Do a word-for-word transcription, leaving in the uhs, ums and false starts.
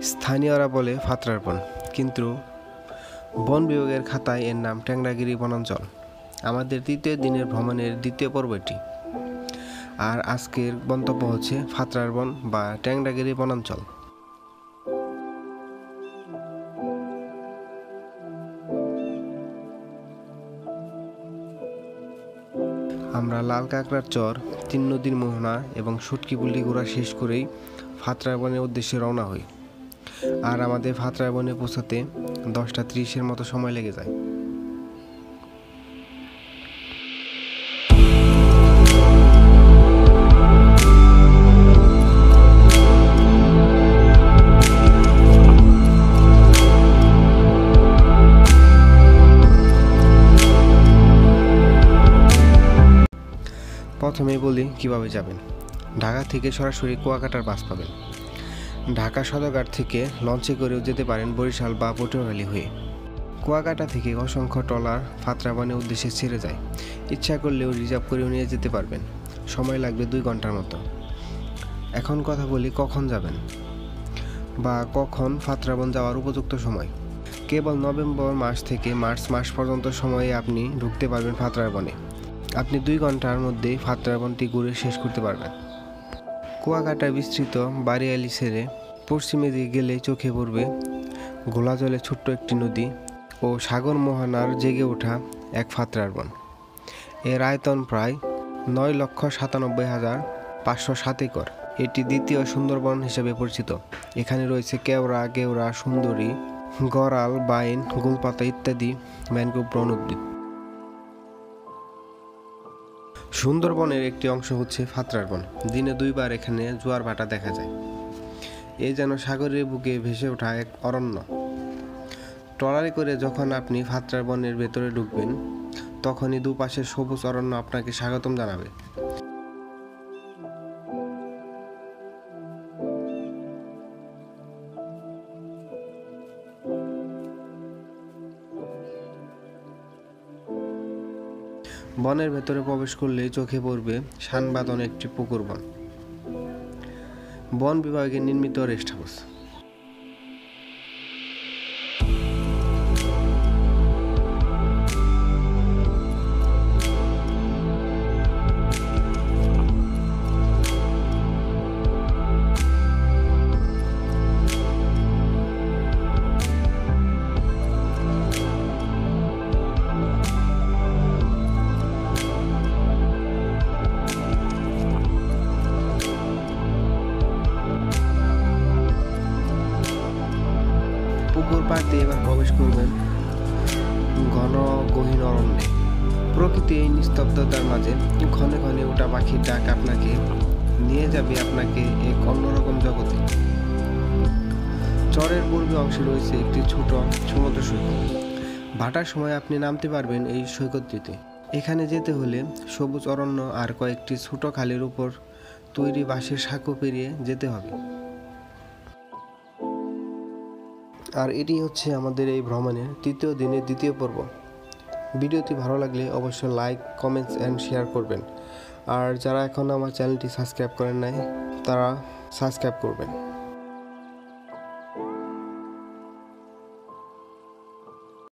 স্থানীয়রা বলে ফাতরার বন, কিন্তু বন বিভাগের খাতায় এর নাম ট্যাংরাগিরি বনাঞ্চল। আমাদের তৃতীয় দিনের ভ্রমণের দ্বিতীয় পর্ব এটি। আর আজকের গন্তব্য হচ্ছে ফাতরার বন বা ট্যাংরাগিরি বনাঞ্চল। আমরা লাল কাঁকড়ার চর, তিন নদীর মোহনা এবং সুটকিপুলি ঘোরা শেষ করেই ফাতরার বনের উদ্দেশ্যে রওনা হই। আর আমাদের ফাতরার বনে পৌঁছাতে দশটা ত্রিশের মতো সময় লেগে যায়। প্রথমেই বলি কিভাবে যাবেন। ঢাকা থেকে সরাসরি কুয়াকাটার বাস পাবেন। ঢাকা সদরঘাট থেকে লঞ্চে করেও যেতে পারেন বরিশাল বা পটুয়াখালী হয়ে। কুয়াকাটা থেকে অসংখ্য ট্রলার ফাতরা বনের উদ্দেশ্যে ছেড়ে যায়। ইচ্ছা করলেও রিজার্ভ করেও নিয়ে যেতে পারবেন। সময় লাগবে দুই ঘন্টার মতো। এখন কথা বলি কখন যাবেন বা কখন ফাতরা বন যাওয়ার উপযুক্ত সময়। কেবল নভেম্বর মাস থেকে মার্চ মাস পর্যন্ত সময়ে আপনি ঢুকতে পারবেন ফাতরার বনে। আপনি দুই ঘন্টার মধ্যেই ফাতরার বনটি ঘুরে শেষ করতে পারবেন। কুয়াকাটার বিস্তৃত বারিয়ালি ছেড়ে পশ্চিমে দিকে গেলে চোখে পড়বে ঘোলা জলে ছোট্ট একটি নদী ও সাগর মোহনার জেগে ওঠা এক ফাতরার বন। এর আয়তন প্রায় নয় লক্ষ সাতানব্বই হাজার পাঁচশো সাত একর। এটি দ্বিতীয় সুন্দরবন হিসেবে পরিচিত। এখানে রয়েছে কেওড়া, গেওড়া, সুন্দরী, গড়াল, বাইন, গোলপাতা ইত্যাদি ম্যানগ্রোভ বন উদ্ভিদ। সুন্দরবনের একটি অংশ হচ্ছে ফাতরার বন। দিনে দুইবার এখানে জোয়ার ভাটা দেখা যায়। এ যেন সাগরের বুকে ভেসে ওঠা এক অরণ্য। ট্রলারে করে যখন আপনি ফাতরার বনের ভেতরে ঢুকবেন, তখনই দুপাশের সবুজ অরণ্য আপনাকে স্বাগতম জানাবে। বনের ভেতরে প্রবেশ করলে চোখে পড়বে শানবাঁধন একটি পুকুর বন। বন বিভাগে নির্মিত রেস্ট হাউস। পুকুর পাড় দিয়ে এবার প্রবেশ করবেন ঘন গহীন অরণ্যে। প্রকৃতি এই নিস্তব্ধতার মাঝে ক্ষণে ক্ষণে ওঠা পাখির ডাক আপনাকে নিয়ে যাবে আপনাকে এক অন্যরকম জগতে। চরের পূর্বে অংশে রয়েছে একটি ছোট সমুদ্র সৈকত। ভাটার সময় আপনি নামতে পারবেন এই সৈকতটিতে। এখানে যেতে হলে সবুজ অরণ্য আর কয়েকটি ছোট খালের উপর তৈরি বাঁশের সাঁকো পেরিয়ে যেতে হবে। আর এটি হচ্ছে আমাদের এই ভ্রমণের তৃতীয় দিনের দ্বিতীয় পর্ব। ভিডিওটি ভালো লাগলে অবশ্যই লাইক, কমেন্টস অ্যান্ড শেয়ার করবেন। আর যারা এখন আমার চ্যানেলটি সাবস্ক্রাইব করেন নাই, তারা সাবস্ক্রাইব করবেন।